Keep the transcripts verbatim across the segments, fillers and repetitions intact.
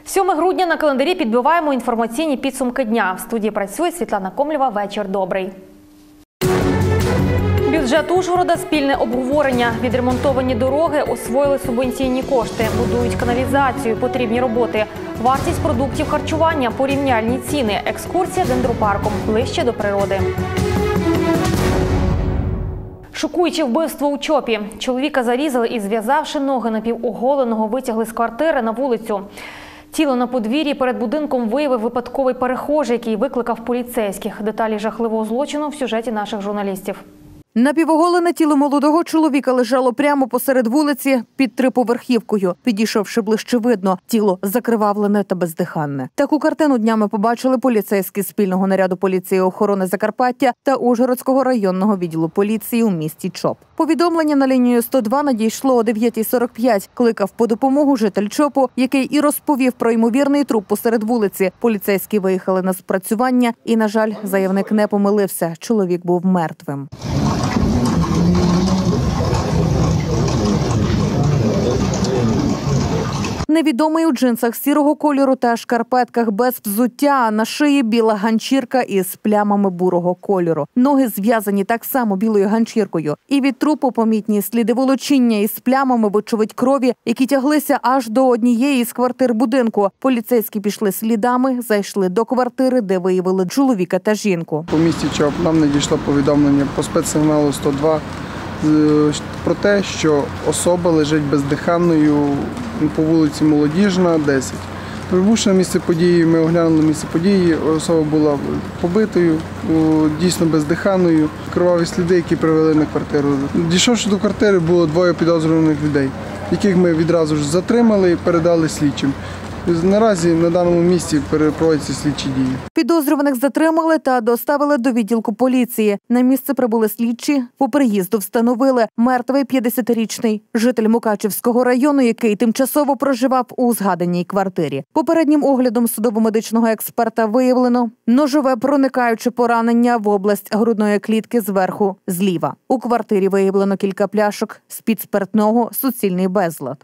сьоме грудня на календарі підбиваємо інформаційні підсумки дня. В студії працює Світлана Комлєва. Вечір добрий. Бюджет Ужгорода – спільне обговорення. Відремонтовані дороги, освоїли субвенційні кошти, будують каналізацію, потрібні роботи. Вартість продуктів харчування, порівняльні ціни, екскурсія дендропарком, ближче до природи. Шокуюче вбивство у Чопі. Чоловіка зарізали і, зв'язавши ноги напівоголеного, витягли з квартири на вулицю. Тіло на подвір'ї перед будинком виявив випадковий перехожий, який викликав поліцейських. Деталі жахливого злочину в сюжеті наших журналістів. Напівоголене тіло молодого чоловіка лежало прямо посеред вулиці під триповерхівкою. Підійшовши ближче, видно, тіло закривавлене та бездиханне. Таку картину днями побачили поліцейські спільного наряду поліції охорони Закарпаття та Ужгородського районного відділу поліції у місті Чоп. Повідомлення на лінію сто два надійшло о дев'ятій сорок п'ять. Кликав по допомогу житель Чопу, який і розповів про ймовірний труп посеред вулиці. Поліцейські виїхали на спрацювання і, на жаль, заявник не помилився. Чоловік був мертвим. Невідомий у джинсах сірого кольору та шкарпетках без взуття, а на шиї біла ганчірка із плямами бурого кольору. Ноги зв'язані так само білою ганчіркою. І від трупу помітні сліди волочіння із плямами, вочевидь, крові, які тяглися аж до однієї з квартир будинку. Поліцейські пішли слідами, зайшли до квартири, де виявили чоловіка та жінку. По місті Чоп нам надійшло повідомлення по спецсигналу сто два про те, що особа лежить бездиханною по вулиці Молодіжна, десять. Прибувши на місце події, ми оглянули місце події, особа була побитою, дійсно бездиханою, кроваві сліди, які привели на квартиру. Дійшовши до квартири, було двоє підозрюваних людей, яких ми відразу ж затримали і передали слідчим. Наразі на даному місці проводяться слідчі дії. Підозрюваних затримали та доставили до відділку поліції. На місце прибули слідчі. По приїзду встановили мертвий п'ятдесятирічний житель Мукачівського району, який тимчасово проживав у згаданій квартирі. Попереднім оглядом судово-медичного експерта виявлено ножове проникаюче поранення в область грудної клітки зверху зліва. У квартирі виявлено кілька пляшок з-під спиртного, суцільний безлад.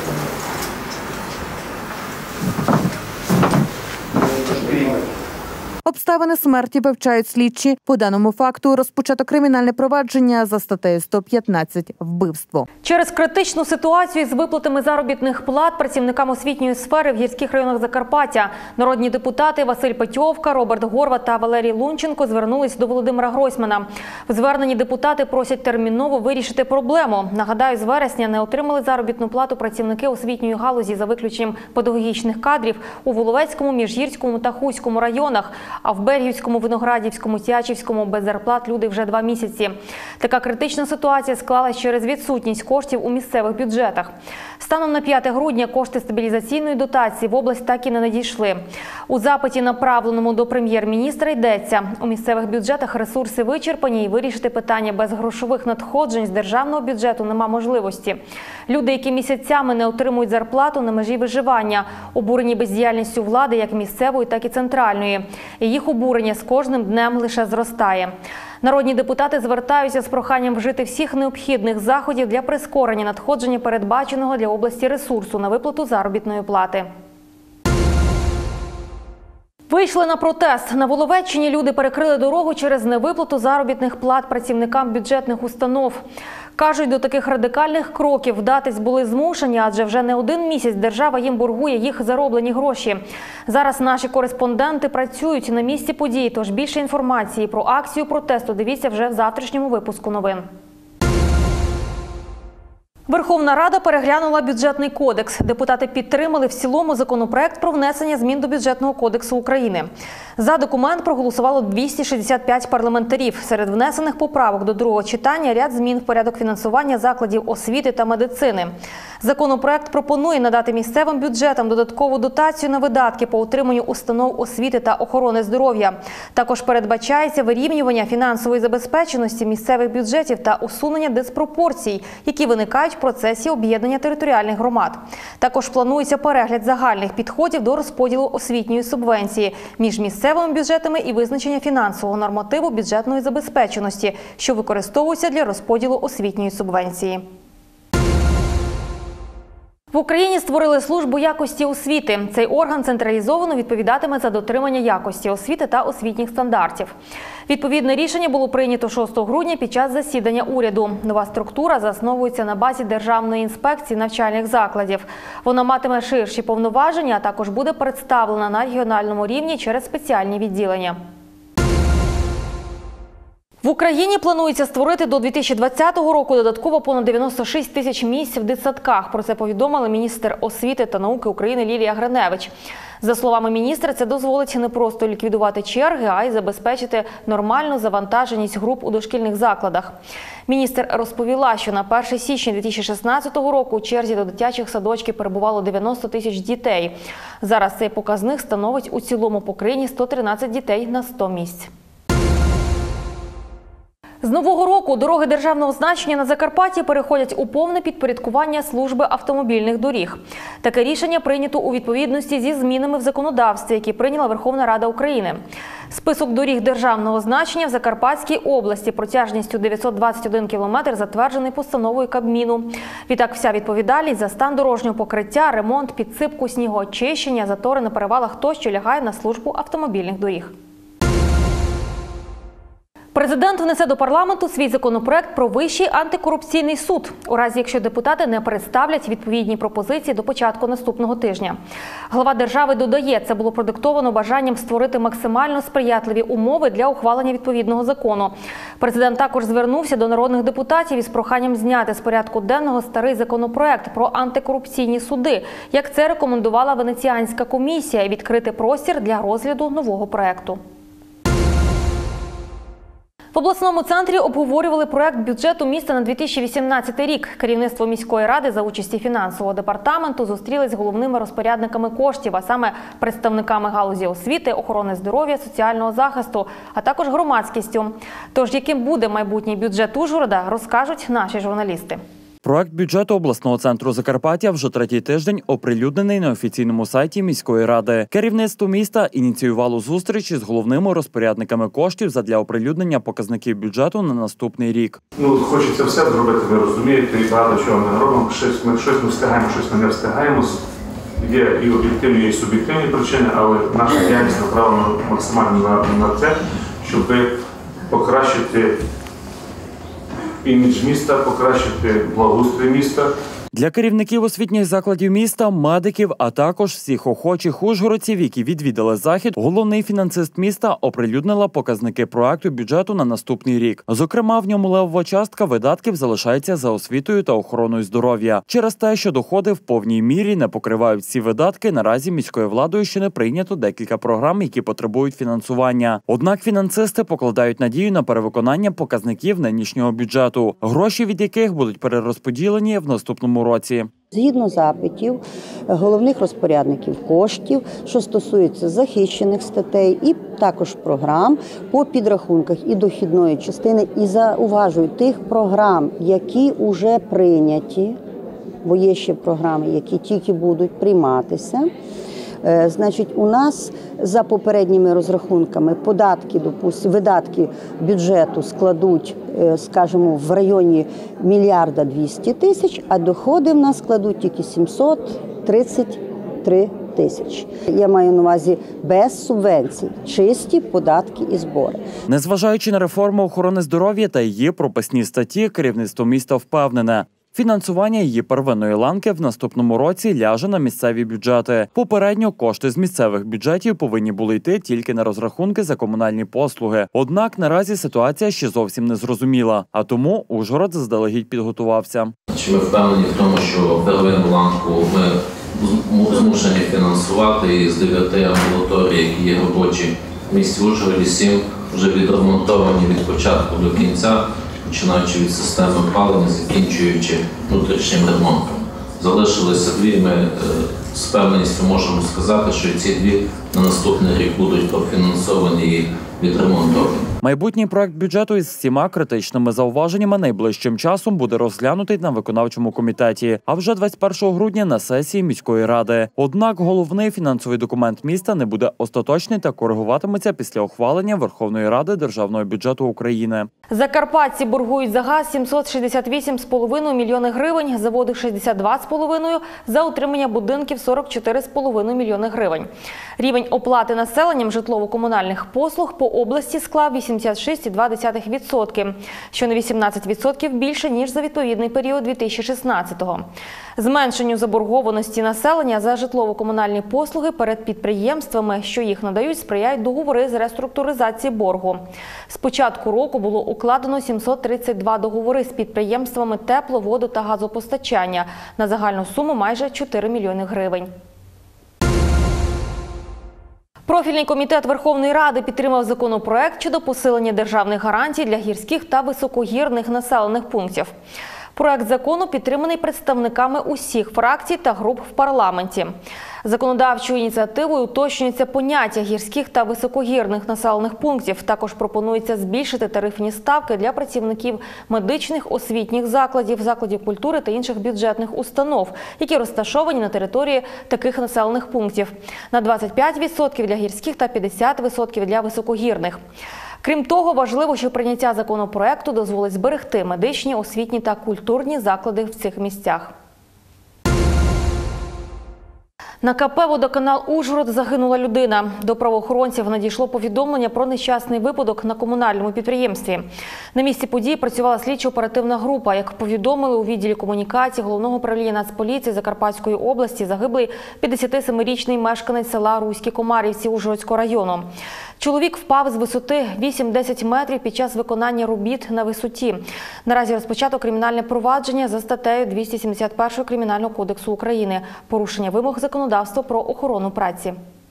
Обставини смерті вивчають слідчі. По даному факту розпочато кримінальне провадження за статтею сто п'ятнадцять «Вбивство». Через критичну ситуацію з виплатами заробітних плат працівникам освітньої сфери в гірських районах Закарпаття народні депутати Василь Петьовка, Роберт Горват та Валерій Лунченко звернулись до Володимира Гройсмана. В зверненні депутати просять терміново вирішити проблему. Нагадаю, з вересня не отримали заробітну плату працівники освітньої галузі за виключенням педагогічних кадрів у Воловецькому, Міжгірському та Хуському районах. А в Бергівському, Виноградівському, Тячівському без зарплат люди вже два місяці. Така критична ситуація склалась через відсутність коштів у місцевих бюджетах. Станом на п'яте грудня кошти стабілізаційної дотації в область так і не надійшли. У запиті, направленому до прем'єр-міністра, йдеться: у місцевих бюджетах ресурси вичерпані і вирішити питання без грошових надходжень з державного бюджету нема можливості. Люди, які місяцями не отримують зарплату, на межі виживання, обурені бездіяльністю влади як місцевої, так і центральної. І їх обурення з кожним днем лише зростає. Народні депутати звертаються з проханням вжити всіх необхідних заходів для прискорення надходження передбаченого для області ресурсу на виплату заробітної плати. Вийшли на протест. На Воловеччині люди перекрили дорогу через невиплату заробітних плат працівникам бюджетних установ. Кажуть, до таких радикальних кроків вдатись були змушені, адже вже не один місяць держава їм боргує їх зароблені гроші. Зараз наші кореспонденти працюють на місці події, тож більше інформації про акцію протесту дивіться вже в завтрашньому випуску новин. Верховна Рада переглянула бюджетний кодекс. Депутати підтримали в цілому законопроект про внесення змін до Бюджетного кодексу України. За документ проголосувало двісті шістдесят п'ять парламентарів. Серед внесених поправок до другого читання ряд змін в порядок фінансування закладів освіти та медицини. Законопроект пропонує надати місцевим бюджетам додаткову дотацію на видатки по утриманню установ освіти та охорони здоров'я. Також передбачається вирівнювання фінансової забезпеченості місцевих бюджетів та усунення диспропорцій, які виникають в процесі об'єднання територіальних громад. Також планується перегляд загальних підходів до розподілу освітньої субвенції між місцевими бюджетами і визначення фінансового нормативу бюджетної забезпеченості, що використовується для розподілу освітньої субвенції. В Україні створили службу якості освіти. Цей орган централізовано відповідатиме за дотримання якості освіти та освітніх стандартів. Відповідне рішення було прийнято шостого грудня під час засідання уряду. Нова структура засновується на базі Державної інспекції навчальних закладів. Вона матиме ширші повноваження, а також буде представлена на регіональному рівні через спеціальні відділення. В Україні планується створити до дві тисячі двадцятого року додатково понад дев'яносто шість тисяч місць в дитсадках. Про це повідомила міністр освіти та науки України Лілія Гриневич. За словами міністра, це дозволить не просто ліквідувати черги, а й забезпечити нормальну завантаженість груп у дошкільних закладах. Міністр розповіла, що на перше січня дві тисячі шістнадцятого року у черзі до дитячих садочків перебувало дев'яносто тисяч дітей. Зараз цей показник становить у цілому по країні сто тринадцять дітей на сто місць. З нового року дороги державного значення на Закарпатті переходять у повне підпорядкування служби автомобільних доріг. Таке рішення прийнято у відповідності зі змінами в законодавстві, які прийняла Верховна Рада України. Список доріг державного значення в Закарпатській області протяжністю дев'ятсот двадцять один кілометр затверджений постановою Кабміну. Відтак вся відповідальність за стан дорожнього покриття, ремонт, підсипку, снігоочищення, затори на перевалах тощо лягає на службу автомобільних доріг. Президент внесе до парламенту свій законопроект про Вищий антикорупційний суд, у разі якщо депутати не представлять відповідні пропозиції до початку наступного тижня. Глава держави додає, це було продиктовано бажанням створити максимально сприятливі умови для ухвалення відповідного закону. Президент також звернувся до народних депутатів із проханням зняти з порядку денного старий законопроект про антикорупційні суди, як це рекомендувала Венеціанська комісія, і відкрити простір для розгляду нового проекту. В обласному центрі обговорювали проект бюджету міста на дві тисячі вісімнадцятий рік. Керівництво міської ради за участі фінансового департаменту зустрілись з головними розпорядниками коштів, а саме представниками галузі освіти, охорони здоров'я, соціального захисту, а також громадськістю. Тож, яким буде майбутній бюджет Ужгорода, розкажуть наші журналісти. Проект бюджету обласного центру Закарпаття вже третій тиждень оприлюднений на офіційному сайті міської ради. Керівництво міста ініціювало зустрічі з головними розпорядниками коштів задля оприлюднення показників бюджету на наступний рік. Ну, хочеться все зробити, ви розумієте, і багато чого ми робимо. Щось ми, щось ми встигаємо, щось ми не встигаємо. Є і об'єктивні, і суб'єктивні причини, але наша діяльність направлена максимально на, на це, щоб покращити імідж міста, покращити благоустрій міста. Для керівників освітніх закладів міста, медиків, а також всіх охочих ужгородців, які відвідали захід, головний фінансист міста оприлюднила показники проекту бюджету на наступний рік. Зокрема, в ньому левова частка видатків залишається за освітою та охороною здоров'я. Через те, що доходи в повній мірі не покривають ці видатки, наразі міською владою ще не прийнято декілька програм, які потребують фінансування. Однак фінансисти покладають надію на перевиконання показників нинішнього бюджету, гроші від яких будуть перерозподілені в наступному році. Згідно запитів головних розпорядників коштів, що стосується захищених статей і також програм по підрахунках і дохідної частини, і зауважую тих програм, які вже прийняті, бо є ще програми, які тільки будуть прийматися. Значить, у нас за попередніми розрахунками податки, допустим, видатки бюджету складуть, скажімо, в районі мільярда двісті тисяч, а доходи в нас складуть тільки сімсот тридцять три тисячі. Я маю на увазі без субвенцій, чисті податки і збори. Незважаючи на реформу охорони здоров'я та її прописні статті, керівництво міста впевнене, фінансування її первинної ланки в наступному році ляже на місцеві бюджети. Попередньо кошти з місцевих бюджетів повинні були йти тільки на розрахунки за комунальні послуги. Однак наразі ситуація ще зовсім не зрозуміла, а тому Ужгород заздалегідь підготувався. Чи ми впевнені в тому, що первинну ланку ми змушені фінансувати, і з дев'яти амбулаторій, які є робочі в місті Ужгороді, сім вже відремонтовані від початку до кінця, починаючи від системи опалення, закінчуючи внутрішнім ремонтом. Залишилися дві, ми з певністю можемо сказати, що ці дві на наступний рік будуть профінансовані і відремонтовані. Майбутній проект бюджету із всіма критичними зауваженнями найближчим часом буде розглянутий на виконавчому комітеті, а вже двадцять першого грудня на сесії міської ради. Однак головний фінансовий документ міста не буде остаточний та коригуватиметься після ухвалення Верховної Ради Державного бюджету України. Закарпатці боргують за газ сімсот шістдесят вісім з половиною мільйони гривень, заводи шістдесят два з половиною, за утримання будинків сорок чотири з половиною мільйони гривень. Рівень оплати населенням житлово-комунальних послуг по області склав вісімдесят шість цілих дві десятих відсотка, що на вісімнадцять відсотків більше, ніж за відповідний період дві тисячі шістнадцятого. Зменшенню заборгованості населення за житлово-комунальні послуги перед підприємствами, що їх надають, сприяють договори з реструктуризації боргу. З початку року було укладено сімсот тридцять два договори з підприємствами тепло-, воду- та газопостачання на загальну суму майже чотири мільйони гривень. Профільний комітет Верховної Ради підтримав законопроект щодо посилення державних гарантій для гірських та високогірних населених пунктів. Проект закону підтриманий представниками усіх фракцій та груп в парламенті. Законодавчою ініціативою уточнюється поняття гірських та високогірних населених пунктів. Також пропонується збільшити тарифні ставки для працівників медичних, освітніх закладів, закладів культури та інших бюджетних установ, які розташовані на території таких населених пунктів. На двадцять п'ять відсотків для гірських та п'ятдесят відсотків для високогірних. Крім того, важливо, що прийняття законопроекту дозволить зберегти медичні, освітні та культурні заклади в цих місцях. На КП «Водоканал Ужгород» загинула людина. До правоохоронців надійшло повідомлення про нещасний випадок на комунальному підприємстві. На місці події працювала слідчо-оперативна група. Як повідомили у відділі комунікації Головного управління Нацполіції Закарпатської області, загиблий п'ятдесятисемирічний мешканець села Руські Комарівці Ужгородського району. Чоловік впав з висоти вісім-десять метрів під час виконання робіт на висоті. Наразі розпочато кримінальне провадження за статтею двісті сімдесят першої Кримінального кодексу України – порушення вимог законодавства про охорону праці.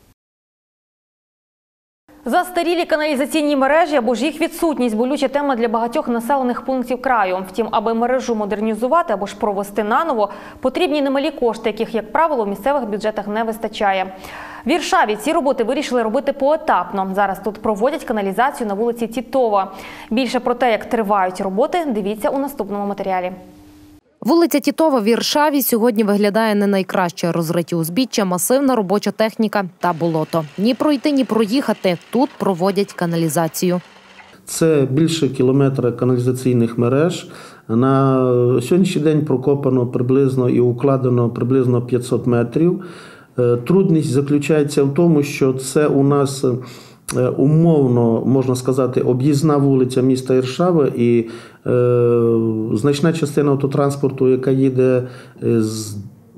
Застарілі каналізаційні мережі або ж їх відсутність – болюча тема для багатьох населених пунктів краю. Втім, аби мережу модернізувати або ж провести наново, потрібні немалі кошти, яких, як правило, в місцевих бюджетах не вистачає. В Іршаві ці роботи вирішили робити поетапно. Зараз тут проводять каналізацію на вулиці Тітова. Більше про те, як тривають роботи, дивіться у наступному матеріалі. Вулиця Тітова в Іршаві сьогодні виглядає не найкраще. Розриті узбіччя, масивна робоча техніка та болото. Ні пройти, ні проїхати. Тут проводять каналізацію. Це більше кілометра каналізаційних мереж. На сьогоднішній день прокопано приблизно і укладено приблизно п'ятсот метрів. Трудність заключається в тому, що це у нас умовно, можна сказати, об'їзна вулиця міста Іршави, і е, значна частина автотранспорту, яка їде з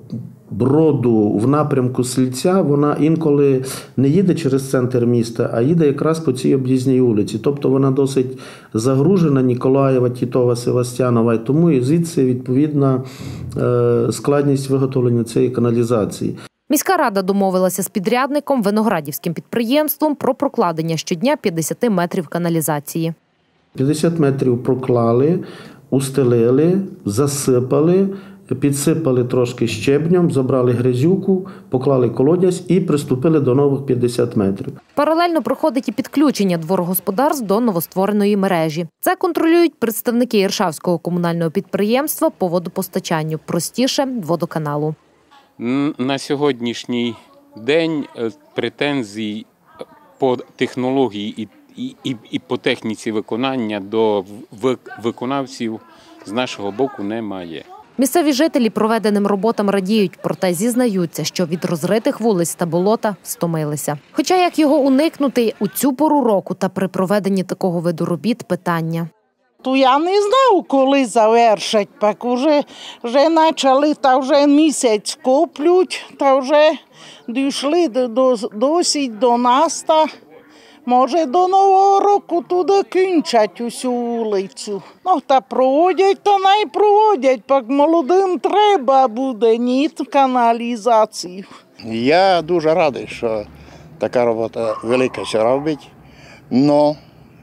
Броду в напрямку Сільця, вона інколи не їде через центр міста, а їде якраз по цій об'їзній вулиці. Тобто вона досить загружена, Ніколаєва, Тітова, Севастянова, і тому і звідси відповідна е, складність виготовлення цієї каналізації. Міська рада домовилася з підрядником, виноградівським підприємством, про прокладення щодня п'ятдесят метрів каналізації. п'ятдесят метрів проклали, устелили, засипали, підсипали трошки щебнем, забрали грязюку, поклали колодязь і приступили до нових п'ятдесят метрів. Паралельно проходить і підключення дворогосподарств до новоствореної мережі. Це контролюють представники Іршавського комунального підприємства по водопостачанню, простіше – водоканалу. На сьогоднішній день претензій по технології і, і, і по техніці виконання до виконавців з нашого боку немає. Місцеві жителі проведеним роботам радіють, проте зізнаються, що від розритих вулиць та болота стомилися. Хоча як його уникнути у цю пору року та при проведенні такого виду робіт – питання. То я не знав, коли завершать, так вже, вже почали, та вже місяць коплють, та вже дійшли до, до, досить до нас, та може до Нового року туди кінчать усю вулицю. Ну, та проводять, то не проводять, так молодим треба буде, ні каналізації. Я дуже радий, що така робота велика ще робить, але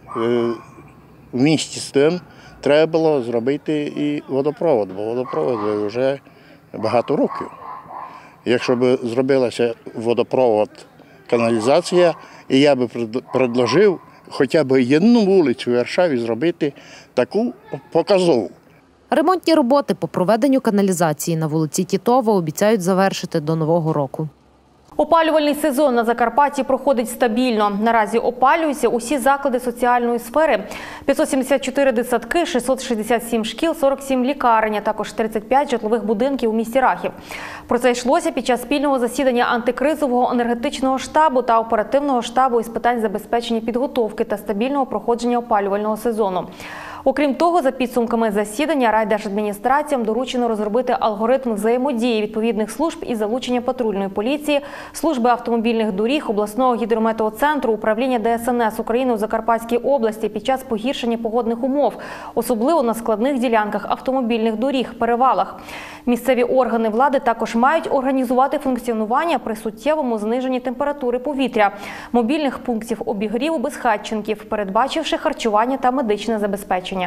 в місті з тим треба було зробити і водопровод, бо водопровод вже багато років. Якщо б зробилася водопровод, каналізація, і я би предложив хоча б одну вулицю в Варшаві зробити таку показову. Ремонтні роботи по проведенню каналізації на вулиці Тітова обіцяють завершити до Нового року. Опалювальний сезон на Закарпатті проходить стабільно. Наразі опалюються усі заклади соціальної сфери. п'ятсот сімдесят чотири дитсадки, шістсот шістдесят сім шкіл, сорок сім лікарень, а також тридцять п'ять житлових будинків у місті Рахів. Про це йшлося під час спільного засідання антикризового енергетичного штабу та оперативного штабу із питань забезпечення підготовки та стабільного проходження опалювального сезону. Окрім того, за підсумками засідання райдержадміністраціям доручено розробити алгоритм взаємодії відповідних служб із залучення патрульної поліції, служби автомобільних доріг, обласного гідрометеоцентру, управління Де Ес Ен Ес України у Закарпатській області під час погіршення погодних умов, особливо на складних ділянках автомобільних доріг, перевалах. Місцеві органи влади також мають організувати функціонування при суттєвому зниженні температури повітря, мобільних пунктів обігріву безхатченків, передбачивши харчування та медичне забезпечення.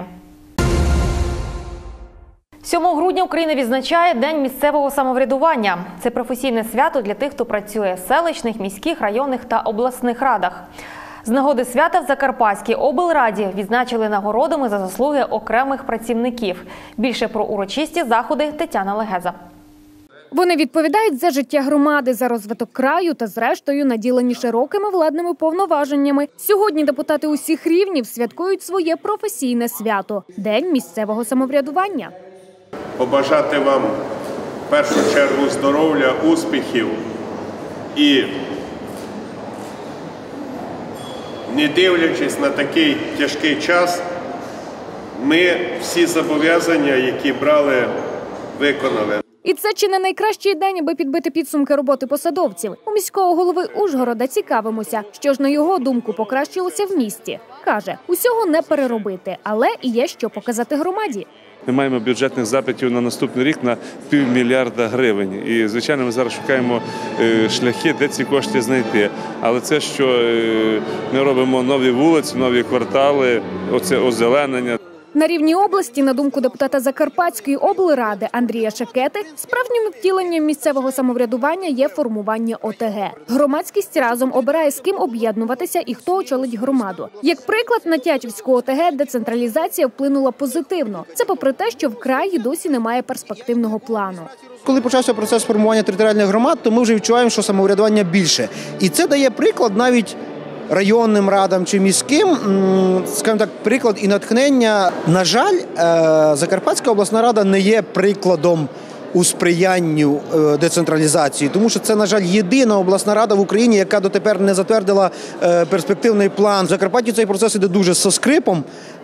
сьомого грудня Україна відзначає День місцевого самоврядування. Це професійне свято для тих, хто працює в селищних, міських, районних та обласних радах. З нагоди свята в Закарпатській облраді відзначили нагородами за заслуги окремих працівників. Більше про урочисті заходи Тетяна Легеза. Вони відповідають за життя громади, за розвиток краю та, зрештою, наділені широкими владними повноваженнями. Сьогодні депутати усіх рівнів святкують своє професійне свято – День місцевого самоврядування. Побажати вам в першу чергу здоров'я, успіхів і, не дивлячись на такий тяжкий час, ми всі зобов'язання, які брали, виконали. І це чи не найкращий день, аби підбити підсумки роботи посадовців. У міського голови Ужгорода цікавимося, що ж на його думку покращилося в місті. Каже, усього не переробити, але і є що показати громаді. Ми маємо бюджетних запитів на наступний рік на півмільярда гривень. І, звичайно, ми зараз шукаємо шляхи, де ці кошти знайти. Але це, що ми робимо нові вулиці, нові квартали, оце озеленення. На рівні області, на думку депутата Закарпатської облради Андрія Шакети, справжнім втіленням місцевого самоврядування є формування О Те Ге. Громадськість разом обирає, з ким об'єднуватися і хто очолить громаду. Як приклад, на Тячівську О Те Ге децентралізація вплинула позитивно. Це попри те, що в краї досі немає перспективного плану. Коли почався процес формування територіальних громад, то ми вже відчуваємо, що самоврядування більше. І це дає приклад навіть районним радам чи міським, скажімо так, приклад і натхнення. На жаль, Закарпатська обласна рада не є прикладом у сприянню децентралізації, тому що це, на жаль, єдина обласна рада в Україні, яка дотепер не затвердила перспективний план. В Закарпатті цей процес іде дуже зі скрипом,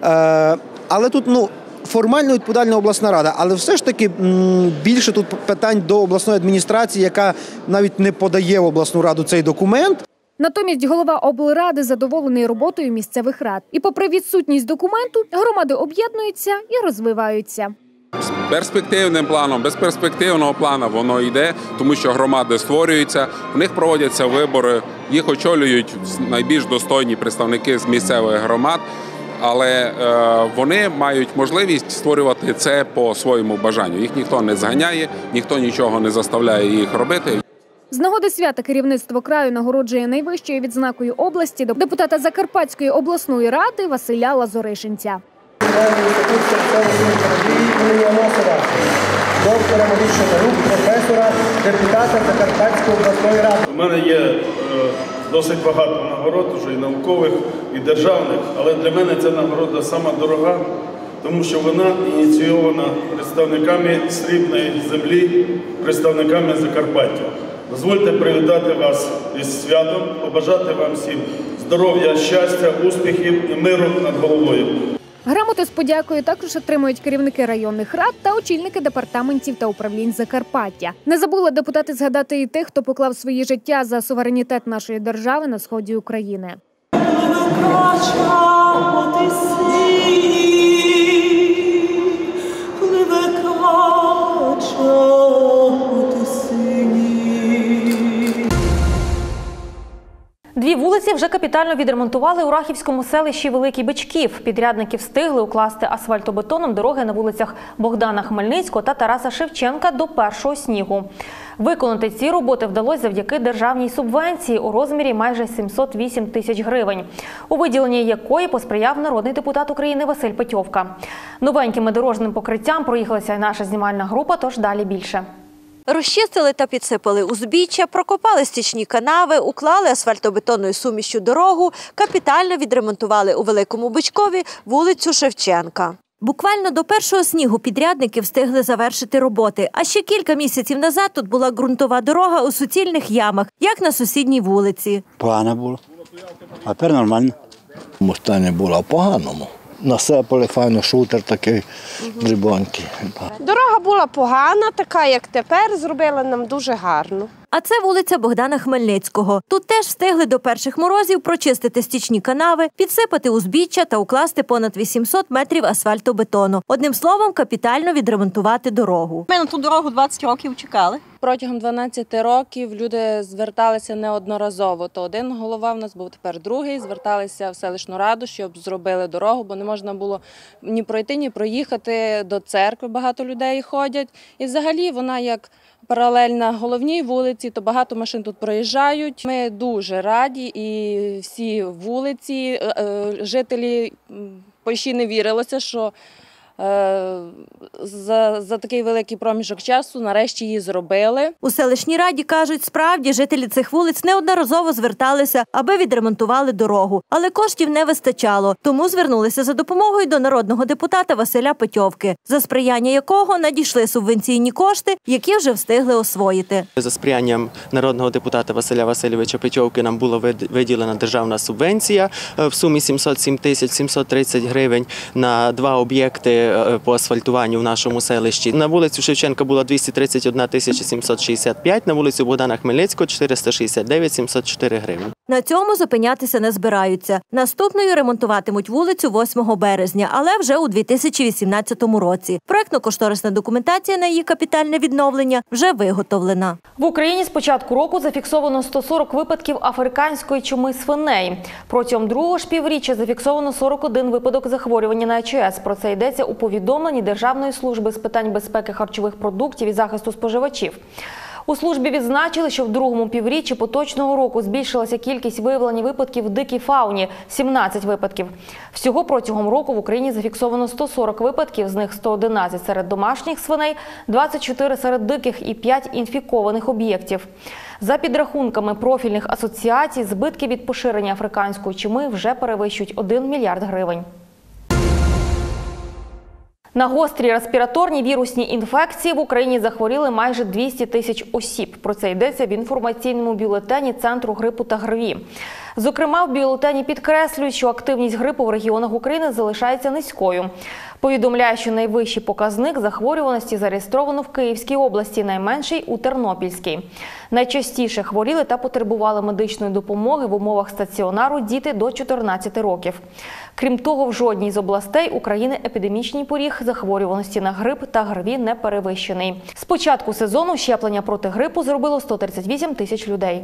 але тут, ну, формально відповідальна обласна рада, але все ж таки більше тут питань до обласної адміністрації, яка навіть не подає в обласну раду цей документ. Натомість голова облради задоволений роботою місцевих рад. І попри відсутність документу, громади об'єднуються і розвиваються. З перспективним планом, без перспективного плану воно йде, тому що громади створюються, в них проводяться вибори, їх очолюють найбільш достойні представники з місцевих громад, але е, вони мають можливість створювати це по своєму бажанню. Їх ніхто не зганяє, ніхто нічого не заставляє їх робити. З нагоди свята керівництво краю нагороджує найвищою відзнакою області депутата Закарпатської обласної ради Василя Лазоришинця. Доктора медичних наук, професора, депутата Закарпатської обласної ради. У мене є е, досить багато нагород, вже і наукових, і державних, але для мене ця нагорода сама дорога, тому що вона ініційована представниками срібної землі, представниками Закарпаття. Дозвольте привітати вас із святом, побажати вам всім здоров'я, щастя, успіхів і миру над головою. Грамоти з подякою також отримують керівники районних рад та очільники департаментів та управлінь Закарпаття. Не забули депутати згадати і тих, хто поклав своє життя за суверенітет нашої держави на сході України. Дві вулиці вже капітально відремонтували у Рахівському селищі Великий Бичків. Підрядники встигли укласти асфальтобетоном дороги на вулицях Богдана Хмельницького та Тараса Шевченка до першого снігу. Виконати ці роботи вдалося завдяки державній субвенції у розмірі майже сімсот вісім тисяч гривень, у виділенні якої посприяв народний депутат України Василь Петьовка. Новенькими дорожним покриттям проїхалася й наша знімальна група, тож далі більше. Розчистили та підсипали узбіччя, прокопали стічні канави, уклали асфальтобетонною сумішчю дорогу, капітально відремонтували у Великому Бичкові вулицю Шевченка. Буквально до першого снігу підрядники встигли завершити роботи. А ще кілька місяців назад тут була ґрунтова дорога у суцільних ямах, як на сусідній вулиці. Погано було, а тепер нормально. В стані було в поганому. Насипали файно шутер такий дрібонький. Дорога була погана, така як тепер, зробили нам дуже гарно. А це вулиця Богдана Хмельницького. Тут теж встигли до перших морозів прочистити стічні канави, підсипати узбіччя та укласти понад вісімсот метрів асфальтобетону. Одним словом, капітально відремонтувати дорогу. Ми на ту дорогу двадцять років чекали. Протягом дванадцяти років люди зверталися неодноразово. То один голова в нас був, тепер другий. Зверталися в селищну раду, щоб зробили дорогу, бо не можна було ні пройти, ні проїхати до церкви. Багато людей ходять. І взагалі вона як паралельна головній вулиці, то багато машин тут проїжджають. Ми дуже раді і всі вулиці, жителі почти не вірилося, що За, за такий великий проміжок часу нарешті її зробили. У селищній раді кажуть, справді жителі цих вулиць неодноразово зверталися, аби відремонтували дорогу. Але коштів не вистачало, тому звернулися за допомогою до народного депутата Василя Петьовки, за сприяння якого надійшли субвенційні кошти, які вже встигли освоїти. За сприянням народного депутата Василя Васильовича Петьовки нам була виділена державна субвенція в сумі сімсот сім тисяч сімсот тридцять гривень на два об'єкти по асфальтуванню в нашому селищі. На вулицю Шевченка було двісті тридцять одна тисяча сімсот шістдесят п'ять, на вулицю Богдана Хмельницького чотириста шістдесят дев'ять сімсот чотири гривень. На цьому зупинятися не збираються. Наступною ремонтуватимуть вулицю восьмого березня, але вже у дві тисячі вісімнадцятому році. Проектно-кошторисна документація на її капітальне відновлення вже виготовлена. В Україні з початку року зафіксовано сто сорок випадків африканської чуми свиней. Протягом другого ж півріччя зафіксовано сорок один випадок захворювання на АЧС. Про це йдеться у повідомленні Державної служби з питань безпеки харчових продуктів і захисту споживачів. У службі відзначили, що в другому півріччі поточного року збільшилася кількість виявлення випадків в дикій фауні – сімнадцять випадків. Всього протягом року в Україні зафіксовано сто сорок випадків, з них сто одинадцять серед домашніх свиней, двадцять чотири серед диких і п'ять інфікованих об'єктів. За підрахунками профільних асоціацій, збитки від поширення африканської чуми вже перевищують один мільярд гривень. На гострі респіраторні вірусні інфекції в Україні захворіли майже двісті тисяч осіб. Про це йдеться в інформаційному бюлетені Центру грипу та ГРВІ. Зокрема, в бюлетені підкреслюють, що активність грипу в регіонах України залишається низькою. Повідомляє, що найвищий показник захворюваності зареєстровано в Київській області, найменший – у Тернопільській. Найчастіше хворіли та потребували медичної допомоги в умовах стаціонару діти до чотирнадцяти років. Крім того, в жодній з областей України епідемічний поріг захворюваності на грип та ГРВІ не перевищений. З початку сезону щеплення проти грипу зробило сто тридцять вісім тисяч людей.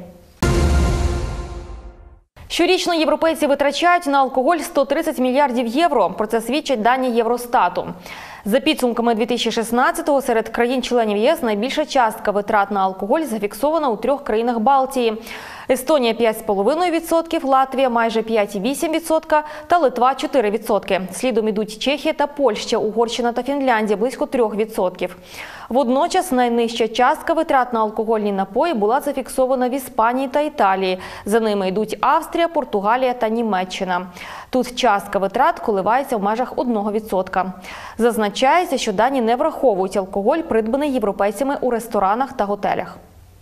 Щорічно європейці витрачають на алкоголь сто тридцять мільярдів євро. Про це свідчать дані Євростату. За підсумками дві тисячі шістнадцятого серед країн-членів ЄС найбільша частка витрат на алкоголь зафіксована у трьох країнах Балтії. Естонія – п'ять цілих п'ять десятих відсотка, Латвія – майже п'ять цілих вісім десятих відсотка та Литва – чотири відсотки. Слідом ідуть Чехія та Польща, Угорщина та Фінляндія – близько трьох відсотків. Водночас найнижча частка витрат на алкогольні напої була зафіксована в Іспанії та Італії. За ними йдуть Австрія, Португалія та Німеччина. Тут частка витрат коливається в межах одного відсотка. Зазначається, що дані не враховують алкоголь, придбаний європейцями у ресторанах та готелях.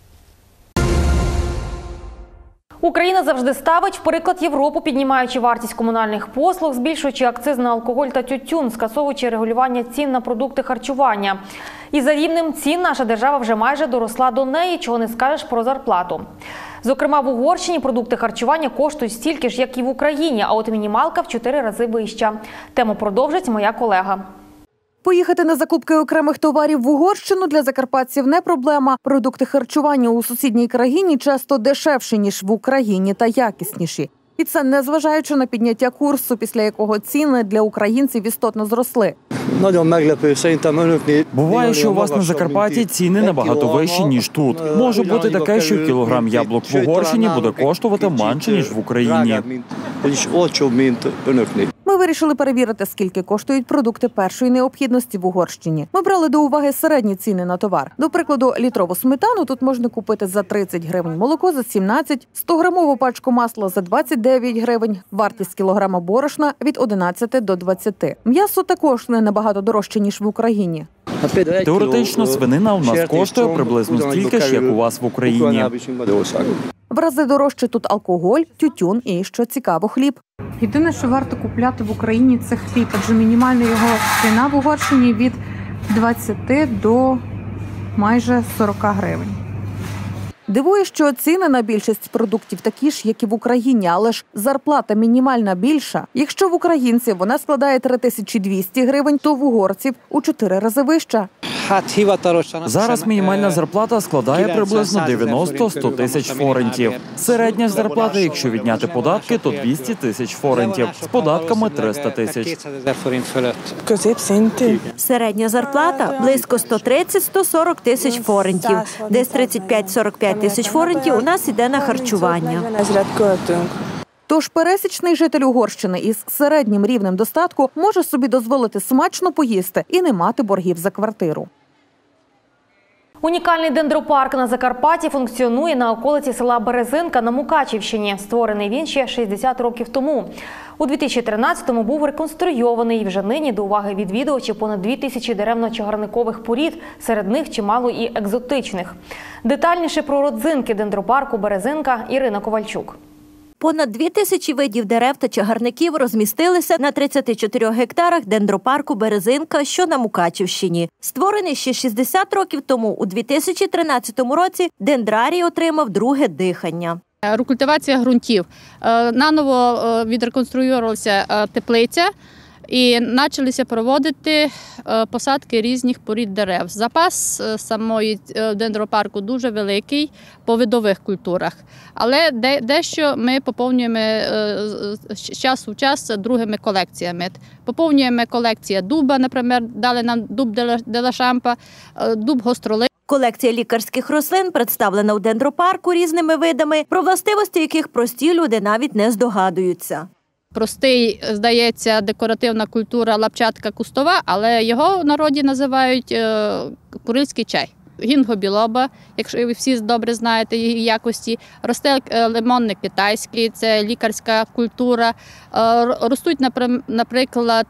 Україна завжди ставить в приклад Європу, піднімаючи вартість комунальних послуг, збільшуючи акциз на алкоголь та тютюн, скасовуючи регулювання цін на продукти харчування. І за рівнем цін наша держава вже майже доросла до неї, чого не скажеш про зарплату. Зокрема, в Угорщині продукти харчування коштують стільки ж, як і в Україні, а от мінімалка в чотири рази вища. Тему продовжить моя колега. Поїхати на закупки окремих товарів в Угорщину для закарпатців не проблема. Продукти харчування у сусідній країні часто дешевші, ніж в Україні, та якісніші. І це незважаючи на підняття курсу, після якого ціни для українців істотно зросли. Буває, що у вас на Закарпатті ціни набагато вищі, ніж тут. Може бути таке, що кілограм яблук в Угорщині буде коштувати менше, ніж в Україні. Ми вирішили перевірити, скільки коштують продукти першої необхідності в Угорщині. Ми брали до уваги середні ціни на товар. До прикладу, літрову сметану тут можна купити за тридцять гривень, молоко за сімнадцять, сто-грамову пачку масла за двадцять дев'ять гривень, вартість кілограма борошна від одинадцяти до двадцяти. М'ясо також не набагато дорожче, ніж в Україні. Теоретично, свинина у нас коштує приблизно стільки ж, як у вас в Україні. В рази дорожче тут алкоголь, тютюн і, що цікаво, хліб. Єдине, що варто купляти в Україні, це хліб, адже мінімальна його ціна в Угорщині від двадцяти до майже сорока гривень. Дивує, що ціни на більшість продуктів такі ж, як і в Україні, але ж зарплата мінімальна більша. Якщо в українців вона складає три тисячі двісті гривень, то в угорців у чотири рази вища. Зараз мінімальна зарплата складає приблизно дев'яносто-сто тисяч форентів. Середня зарплата, якщо відняти податки, то двісті тисяч форентів. З податками триста тисяч. Середня зарплата – близько сто тридцять - сто сорок тисяч форентів. Десь тридцять п'ять - сорок п'ять тисяч форентів у нас іде на харчування. Тож пересічний житель Угорщини із середнім рівнем достатку може собі дозволити смачно поїсти і не мати боргів за квартиру. Унікальний дендропарк на Закарпатті функціонує на околиці села Березинка на Мукачівщині. Створений він ще шістдесят років тому. У дві тисячі тринадцятому був реконструйований і вже нині до уваги відвідувачів понад дві тисячі деревно-чагарникових порід, серед них чимало і екзотичних. Детальніше про родзинки дендропарку Березинка Ірина Ковальчук. Понад дві тисячі видів дерев та чагарників розмістилися на тридцяти чотирьох гектарах дендропарку Березинка, що на Мукачівщині. Створений ще шістдесят років тому, у дві тисячі тринадцятому році, дендрарій отримав друге дихання. Рекультивація ґрунтів. Наново відреконструювалася теплиця і почалися проводити посадки різних порід дерев. Запас самої дендропарку дуже великий по видових культурах, але дещо ми поповнюємо з часу в час другими колекціями. Поповнюємо колекція дуба, наприклад, дали нам дуб де ла Шампа, дуб гостролип. Колекція лікарських рослин представлена у дендропарку різними видами, про властивості яких прості люди навіть не здогадуються. Простий, здається, декоративна культура лапчатка кустова, але його в народі називають курильський чай. Гінго білоба, якщо ви всі добре знаєте її якості. Росте лимонник китайський, це лікарська культура. Ростуть, наприклад,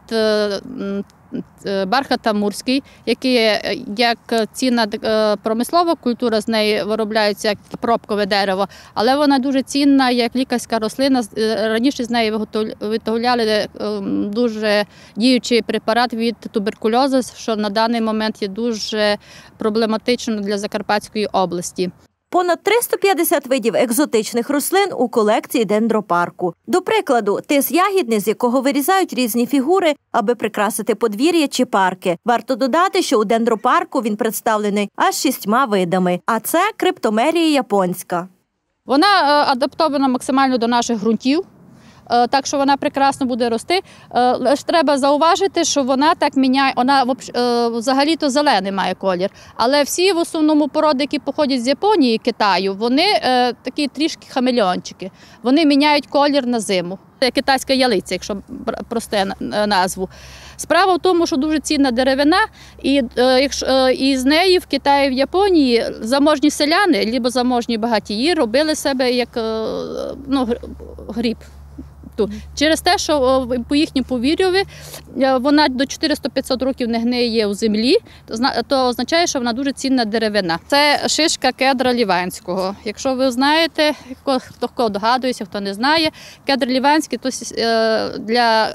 бархат амурський, який як цінна промислова культура, з неї виробляється пробкове дерево, але вона дуже цінна як лікарська рослина. Раніше з неї виготовляли дуже діючий препарат від туберкульозу, що на даний момент є дуже проблематично для Закарпатської області. Понад триста п'ятдесят видів екзотичних рослин у колекції дендропарку. До прикладу, тис ягідний, з якого вирізають різні фігури, аби прикрасити подвір'я чи парки. Варто додати, що у дендропарку він представлений аж шістьма видами, а це криптомерія японська. Вона адаптована максимально до наших ґрунтів, так що вона прекрасно буде рости. Лише треба зауважити, що вона так міняє, вона взагалі-то зелений має колір. Але всі в основному породи, які походять з Японії і Китаю, вони такі трішки хамелеончики. Вони міняють колір на зиму. Це китайська ялиця, якщо просте назву. Справа в тому, що дуже цінна деревина, і, і з неї в Китаї, в Японії заможні селяни, або заможні багатії робили себе як ну, гріб. Через те, що по їхньому повір'ю вона до чотириста-п'ятсот років не гниє у землі, то означає, що вона дуже цінна деревина. Це шишка кедра ліванського. Якщо ви знаєте, хто, хто догадується, хто не знає, кедр ліванський то для,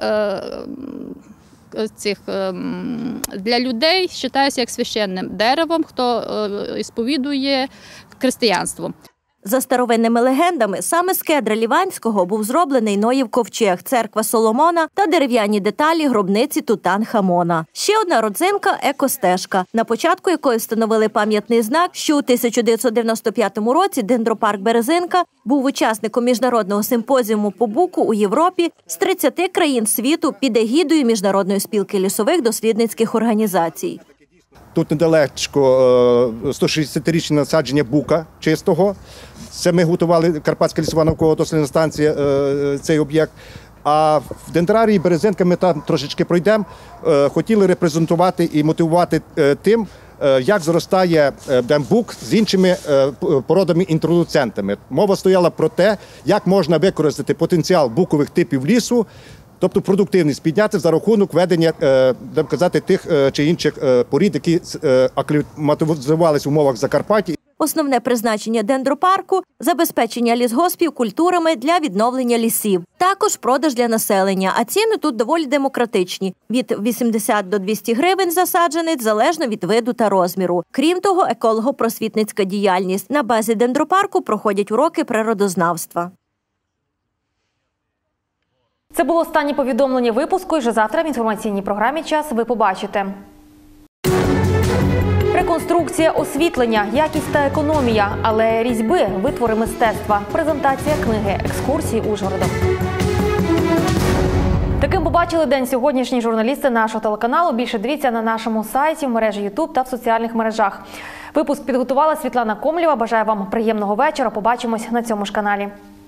цих, для людей вважається як священним деревом, хто сповідує християнство. За старовинними легендами, саме з кедра ліванського був зроблений Ноїв ковчег, церква Соломона та дерев'яні деталі гробниці Тутанхамона. Ще одна родзинка – екостежка, на початку якої встановили пам'ятний знак, що у тисяча дев'ятсот дев'яносто п'ятому році дендропарк Березинка був учасником міжнародного симпозіуму по буку у Європі з тридцяти країн світу під егідою Міжнародної спілки лісових дослідницьких організацій. Тут недалечко сто шістдесятирічне насадження бука чистого. Це ми готували, Карпатська лісова науково-дослідна станція, цей об'єкт. А в дендрарії Березинка ми там трошечки пройдемо. Хотіли репрезентувати і мотивувати тим, як зростає бук з іншими породами-інтродуцентами. Мова стояла про те, як можна використати потенціал букових типів лісу, тобто продуктивність підняти за рахунок ведення, так казати, тих чи інших порід, які акліматизувалися в умовах Закарпаття. Основне призначення дендропарку – забезпечення лісгоспів культурами для відновлення лісів. Також продаж для населення, а ціни тут доволі демократичні – від вісімдесят до двохсот гривень за саджанець, залежно від виду та розміру. Крім того, еколого-просвітницька діяльність. На базі дендропарку проходять уроки природознавства. Це було останнє повідомлення випуску, і вже завтра в інформаційній програмі «Час» ви побачите. Реконструкція, освітлення, якість та економія, але різьби, витвори мистецтва, презентація книги, екскурсії Ужгородом. Таким побачили день сьогоднішні журналісти нашого телеканалу. Більше дивіться на нашому сайті, в мережі Ютуб та в соціальних мережах. Випуск підготувала Світлана Комлєва. Бажаю вам приємного вечора. Побачимось на цьому ж каналі.